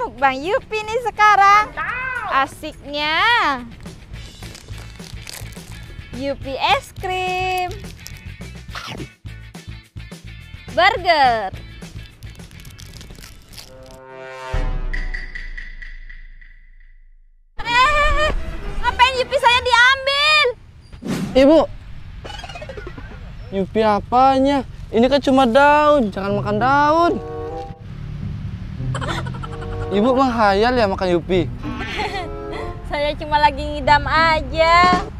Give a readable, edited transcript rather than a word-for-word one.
mukbang Yupi nih sekarang. Asiknya. Yupi es krim. Burger. Ngapain Yupi saya diambil? Ibu, Yupi apanya? Ini kan cuma daun, jangan makan daun. Ibu menghayal ya makan Yupi? Saya cuma lagi ngidam aja.